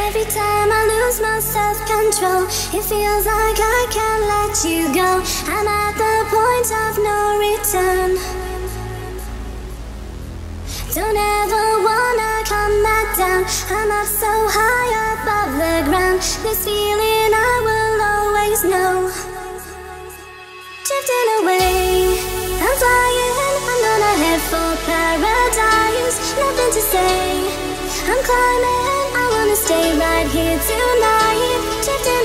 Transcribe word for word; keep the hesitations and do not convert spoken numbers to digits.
Every time I lose my self-control, it feels like I can't let you go. I'm at the point of no return. Don't ever wanna come back down. I'm up so high above the ground. This feeling I will always know. Drifting away, I'm flying, I'm gonna head for paradise. Nothing to say, I'm climbing, I wanna stay right here tonight. Drifting